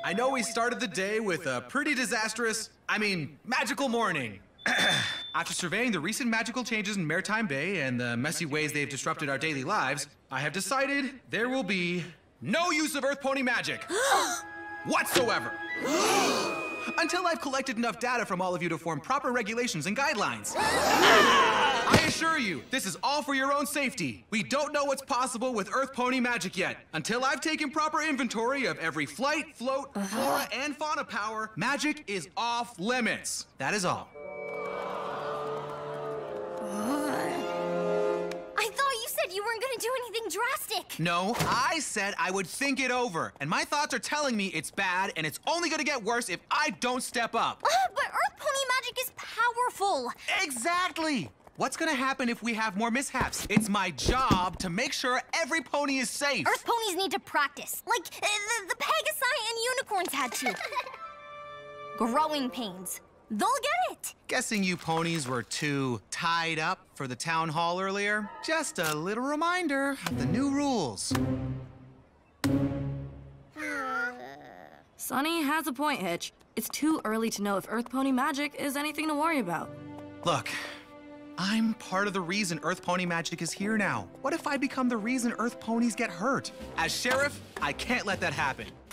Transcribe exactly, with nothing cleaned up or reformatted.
I know we started the day with a pretty disastrous, I mean, magical morning. After surveying the recent magical changes in Maritime Bay and the messy ways they've disrupted our daily lives, I have decided there will be no use of Earth Pony magic whatsoever. Until I've collected enough data from all of you to form proper regulations and guidelines. I assure you, this is all for your own safety. We don't know what's possible with Earth Pony magic yet. Until I've taken proper inventory of every flight, float, flora, and fauna power, magic is off limits. That is all. I thought you said you weren't gonna do anything drastic. No, I said I would think it over. And my thoughts are telling me it's bad, and it's only gonna get worse if I don't step up. Uh, but Earth Pony magic is powerful. Exactly! What's gonna happen if we have more mishaps? It's my job to make sure every pony is safe. Earth ponies need to practice, like uh, the, the Pegasi and unicorns had to. Growing pains. They'll get it. Guessing you ponies were too tied up for the town hall earlier? Just a little reminder of the new rules. Sonny has a point, Hitch. It's too early to know if Earth Pony magic is anything to worry about. Look, I'm part of the reason Earth Pony magic is here now. What if I become the reason Earth Ponies get hurt? As sheriff, I can't let that happen.